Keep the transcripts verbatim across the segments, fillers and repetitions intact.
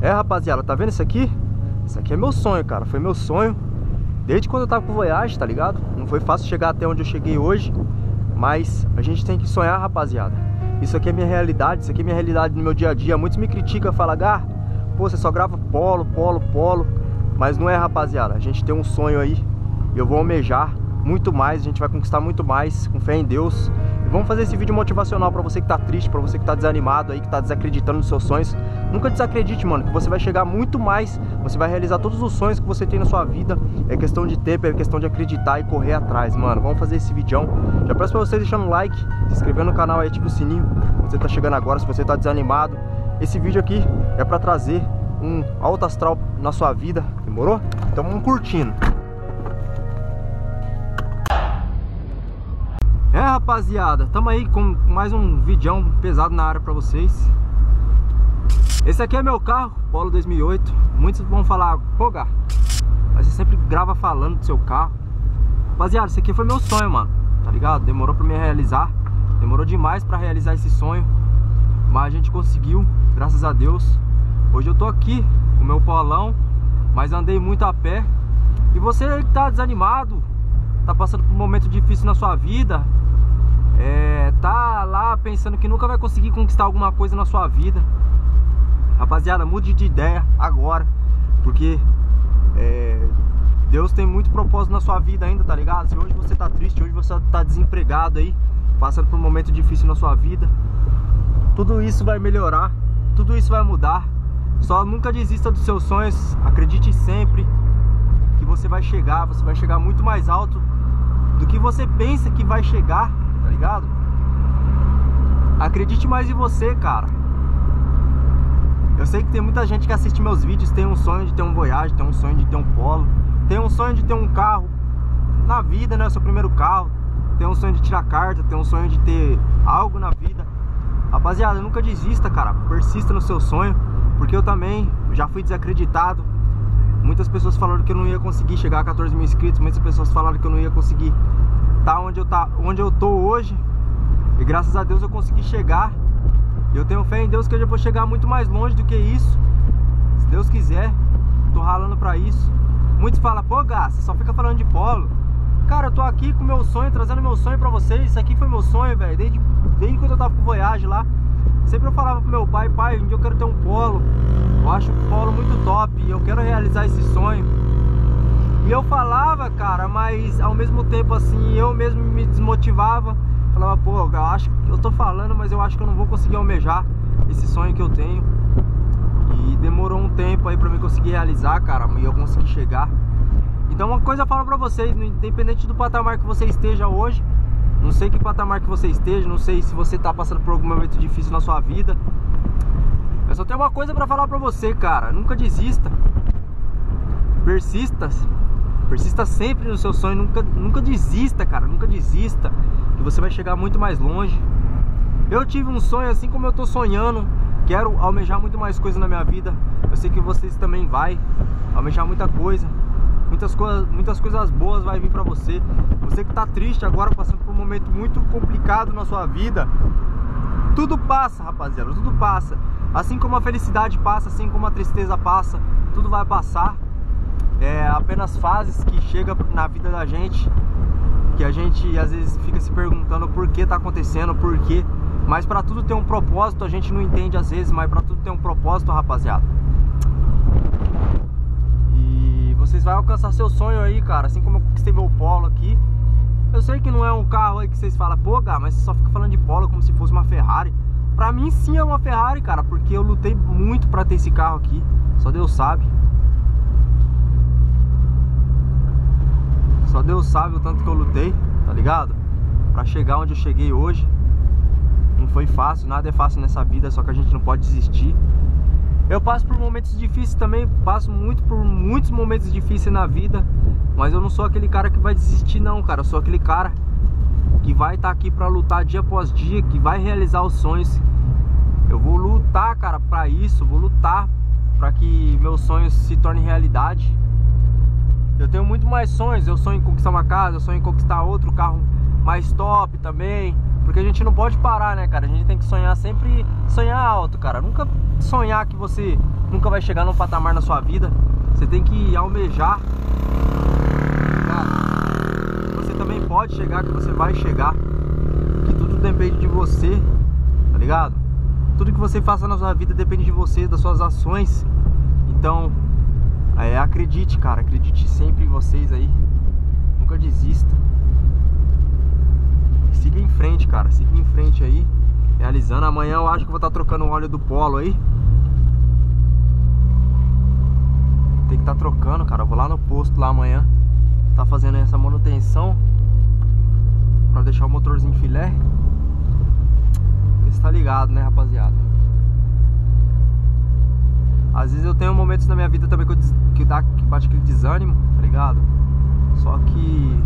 É, rapaziada, tá vendo isso aqui? Isso aqui é meu sonho, cara. Foi meu sonho desde quando eu tava com o Voyage, tá ligado? Não foi fácil chegar até onde eu cheguei hoje, mas a gente tem que sonhar, rapaziada. Isso aqui é minha realidade, isso aqui é minha realidade no meu dia a dia. Muitos me criticam, falam, Gá, pô, você só grava polo, polo, polo. Mas não é, rapaziada. A gente tem um sonho aí e eu vou almejar muito mais. A gente vai conquistar muito mais, com fé em Deus. E vamos fazer esse vídeo motivacional pra você que tá triste, pra você que tá desanimado aí, que tá desacreditando nos seus sonhos. Nunca desacredite, mano, que você vai chegar muito mais. Você vai realizar todos os sonhos que você tem na sua vida. É questão de tempo, é questão de acreditar e correr atrás, mano. Vamos fazer esse vídeo. Já peço pra vocês deixando um like, se inscrevendo no canal aí, ativa o sininho. Se você tá chegando agora, se você tá desanimado. Esse vídeo aqui é pra trazer um alto astral na sua vida. Demorou? Então vamos curtindo. É, rapaziada, tamo aí com mais um videão pesado na área pra vocês. Esse aqui é meu carro, Polo dois mil e oito. Muitos vão falar, pô, Gá, mas você sempre grava falando do seu carro. Rapaziada, esse aqui foi meu sonho, mano, tá ligado? Demorou pra me realizar, demorou demais pra realizar esse sonho, mas a gente conseguiu, graças a Deus. Hoje eu tô aqui com o meu polão, mas andei muito a pé. E você que tá desanimado, tá passando por um momento difícil na sua vida, é, tá lá pensando que nunca vai conseguir conquistar alguma coisa na sua vida, rapaziada, mude de ideia agora, porque é, Deus tem muito propósito na sua vida ainda, tá ligado? Se hoje você tá triste, hoje você tá desempregado aí, passando por um momento difícil na sua vida, tudo isso vai melhorar, tudo isso vai mudar. Só nunca desista dos seus sonhos, acredite sempre que você vai chegar, você vai chegar muito mais alto do que você pensa que vai chegar, tá ligado? Acredite mais em você, cara. Eu sei que tem muita gente que assiste meus vídeos, tem um sonho de ter um Voyage, tem um sonho de ter um Polo, tem um sonho de ter um carro na vida, né, seu primeiro carro, tem um sonho de tirar carta, tem um sonho de ter algo na vida. Rapaziada, nunca desista, cara, persista no seu sonho, porque eu também já fui desacreditado. Muitas pessoas falaram que eu não ia conseguir chegar a quatorze mil inscritos, muitas pessoas falaram que eu não ia conseguir estar onde eu, tá, onde eu tô hoje. E graças a Deus eu consegui chegar. Eu tenho fé em Deus que eu já vou chegar muito mais longe do que isso. Se Deus quiser, tô ralando pra isso. Muitos falam, pô, Gá, você só fica falando de polo. Cara, eu tô aqui com o meu sonho, trazendo meu sonho pra vocês. Isso aqui foi meu sonho, velho, desde, desde quando eu tava com o Voyage lá. Sempre eu falava pro meu pai, pai, um dia eu quero ter um Polo. Eu acho o Polo muito top e eu quero realizar esse sonho. E eu falava, cara, mas ao mesmo tempo assim, eu mesmo me desmotivava. Falava, pô, eu acho que eu tô falando, mas eu acho que eu não vou conseguir almejar esse sonho que eu tenho. E demorou um tempo aí pra mim conseguir realizar, cara, e eu consegui chegar. Então uma coisa eu falo pra vocês, independente do patamar que você esteja hoje, não sei que patamar que você esteja, não sei se você tá passando por algum momento difícil na sua vida, eu só tenho uma coisa pra falar pra você, cara, nunca desista. Persista, persista sempre no seu sonho, nunca, nunca desista, cara, nunca desista, que você vai chegar muito mais longe. Eu tive um sonho assim como eu tô sonhando, quero almejar muito mais coisas na minha vida. Eu sei que vocês também vai almejar muita coisa. Muitas coisas, muitas coisas boas vai vir pra você. Você que tá triste agora, passando por um momento muito complicado na sua vida, tudo passa, rapaziada, tudo passa. Assim como a felicidade passa, assim como a tristeza passa, tudo vai passar. É apenas fases que chegam na vida da gente, que a gente às vezes fica se perguntando por que tá acontecendo, por quê. Mas pra tudo ter um propósito, a gente não entende às vezes, mas pra tudo ter um propósito, rapaziada. Vocês vão alcançar seu sonho aí, cara, assim como eu conquistei meu Polo aqui. Eu sei que não é um carro aí que vocês falam, pô, Gá, mas você só fica falando de Polo como se fosse uma Ferrari. Pra mim sim é uma Ferrari, cara, porque eu lutei muito pra ter esse carro aqui. Só Deus sabe. Só Deus sabe o tanto que eu lutei, tá ligado? Pra chegar onde eu cheguei hoje. Não foi fácil, nada é fácil nessa vida, só que a gente não pode desistir. Eu passo por momentos difíceis também, passo muito por muitos momentos difíceis na vida, mas eu não sou aquele cara que vai desistir não, cara. Eu sou aquele cara que vai estar aqui pra lutar dia após dia, que vai realizar os sonhos. Eu vou lutar, cara, pra isso, vou lutar pra que meus sonhos se tornem realidade. Eu tenho muito mais sonhos, eu sonho em conquistar uma casa, eu sonho em conquistar outro carro mais top também. Porque a gente não pode parar, né, cara? A gente tem que sonhar sempre, sonhar alto, cara. Nunca sonhar que você nunca vai chegar num patamar na sua vida. Você tem que almejar, cara, você também pode chegar, que você vai chegar. Que tudo depende de você, tá ligado? Tudo que você faça na sua vida depende de você, das suas ações. Então, é, acredite, cara, acredite sempre em vocês aí. Nunca desista. Siga em frente, cara, siga em frente aí, realizando. Amanhã eu acho que vou estar trocando o óleo do Polo aí. Tem que estar trocando, cara. Eu vou lá no posto lá amanhã, tá fazendo essa manutenção pra deixar o motorzinho filé. Você tá ligado, né, rapaziada? Às vezes eu tenho momentos na minha vida também que, eu, que, dá, que bate aquele desânimo, tá ligado? Só que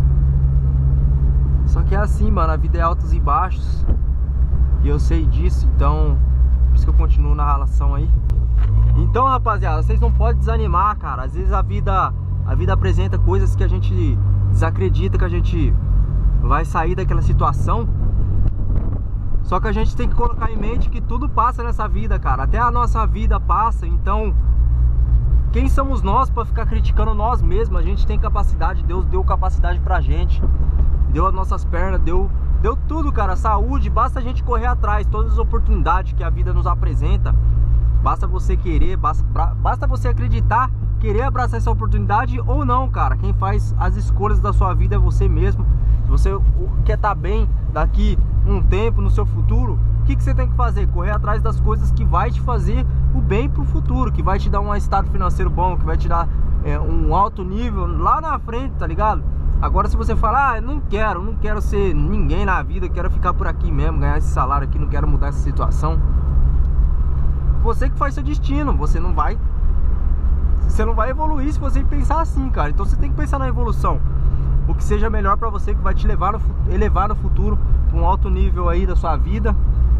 Só que é assim, mano, a vida é altos e baixos. E eu sei disso, então por isso que eu continuo na relação aí. Então, rapaziada, vocês não podem desanimar, cara. Às vezes a vida A vida apresenta coisas que a gente desacredita que a gente vai sair daquela situação. Só que a gente tem que colocar em mente que tudo passa nessa vida, cara. Até a nossa vida passa, então quem somos nós pra ficar criticando nós mesmos? A gente tem capacidade, Deus deu capacidade pra gente, deu as nossas pernas, deu, deu tudo, cara, saúde. Basta a gente correr atrás, todas as oportunidades que a vida nos apresenta. Basta você querer, basta, basta você acreditar, querer abraçar essa oportunidade ou não, cara. Quem faz as escolhas da sua vida é você mesmo. Se você quer estar bem daqui um tempo no seu futuro, o que, que você tem que fazer? Correr atrás das coisas que vai te fazer o bem pro futuro, que vai te dar um estado financeiro bom, que vai te dar é, um alto nível lá na frente, tá ligado? Agora se você falar, ah, não quero, não quero ser ninguém na vida, quero ficar por aqui mesmo, ganhar esse salário aqui, não quero mudar essa situação, você que faz seu destino, você não vai Você não vai evoluir se você pensar assim, cara. Então você tem que pensar na evolução, o que seja melhor pra você, que vai te levar no, elevar no futuro pra um alto nível aí da sua vida.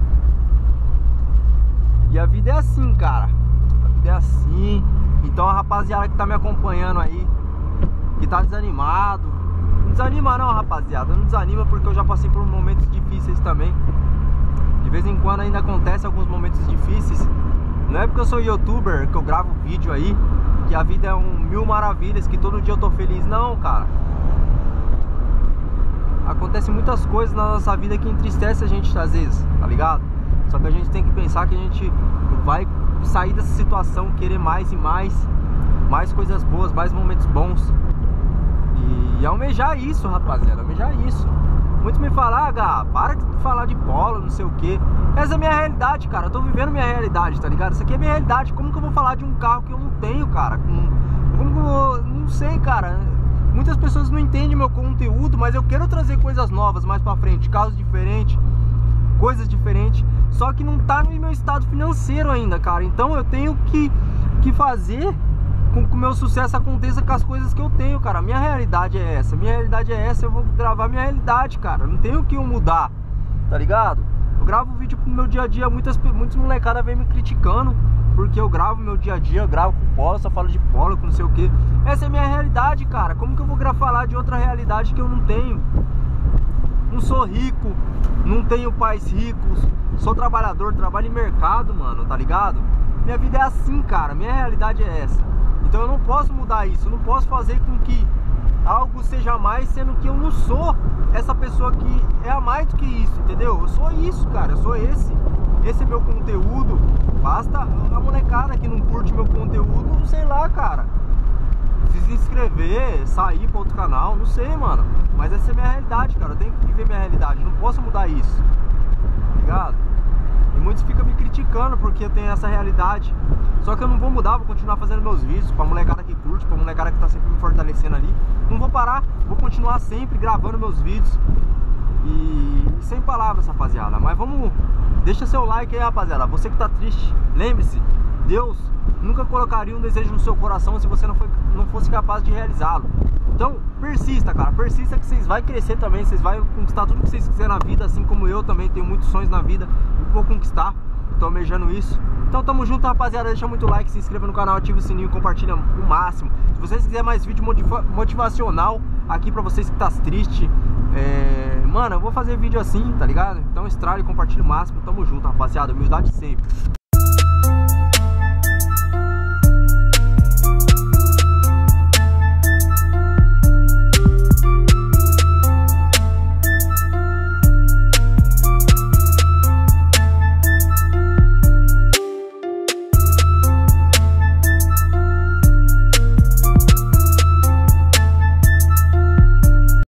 E a vida é assim, cara. A vida é assim. Então a rapaziada que tá me acompanhando aí, que tá desanimado, não desanima não, rapaziada. Não desanima, porque eu já passei por momentos difíceis também. De vez em quando ainda acontece alguns momentos difíceis. Não é porque eu sou youtuber que eu gravo vídeo aí que a vida é um mil maravilhas, que todo dia eu tô feliz. Não, cara. Acontece muitas coisas na nossa vida que entristece a gente às vezes, tá ligado? Só que a gente tem que pensar que a gente vai sair dessa situação, querer mais e mais, mais coisas boas, mais momentos bons. E almejar isso, rapaziada, almejar isso. Muitos me falam, ah, Gá, para de falar de polo, não sei o que. Essa é a minha realidade, cara. Eu tô vivendo minha realidade, tá ligado? Isso aqui é minha realidade. Como que eu vou falar de um carro que eu não tenho, cara? Como que eu vou... Não sei, cara. Muitas pessoas não entendem meu conteúdo, mas eu quero trazer coisas novas mais pra frente. Carros diferentes, coisas diferentes. Só que não tá no meu estado financeiro ainda, cara. Então eu tenho que, que fazer com que o meu sucesso aconteça com as coisas que eu tenho, cara. Minha realidade é essa, minha realidade é essa. Eu vou gravar minha realidade, cara. Não tenho o que eu mudar, tá ligado? Eu gravo vídeo pro meu dia a dia. Muitas, muitas molecadas vêm me criticando porque eu gravo meu dia a dia, eu gravo com polo, só falo de polo, com não sei o que. Essa é a minha realidade, cara. Como que eu vou falar de outra realidade que eu não tenho? Não sou rico, não tenho pais ricos, sou trabalhador, trabalho em mercado, mano, tá ligado? Minha vida é assim, cara, minha realidade é essa. Então eu não posso mudar isso, eu não posso fazer com que algo seja mais, sendo que eu não sou essa pessoa que é a mais do que isso, entendeu? Eu sou isso, cara, eu sou esse. Esse é meu conteúdo. Basta a molecada que não curte meu conteúdo, sei lá, cara, se inscrever, sair para outro canal, não sei, mano. Mas essa é a minha realidade, cara, eu tenho que viver minha realidade, não posso mudar isso, tá ligado? E muitos ficam me criticando porque eu tenho essa realidade. Só que eu não vou mudar, vou continuar fazendo meus vídeos pra molecada que curte, pra molecada que tá sempre me fortalecendo ali. Não vou parar, vou continuar sempre gravando meus vídeos. E, e sem palavras, rapaziada. Mas vamos, deixa seu like aí, rapaziada. Você que tá triste, lembre-se, Deus nunca colocaria um desejo no seu coração se você não, foi, não fosse capaz de realizá-lo. Então persista, cara, persista que vocês vão crescer também. Vocês vão conquistar tudo que vocês quiserem na vida. Assim como eu também tenho muitos sonhos na vida e vou conquistar, tô almejando isso. Então tamo junto, rapaziada, deixa muito like, se inscreva no canal, ativa o sininho, compartilha o máximo. Se vocês quiserem mais vídeo motiva motivacional aqui pra vocês que tá triste, É, mano, eu vou fazer vídeo assim, tá ligado? Então estrale, compartilhe o máximo. Tamo junto, rapaziada. Humildade sempre.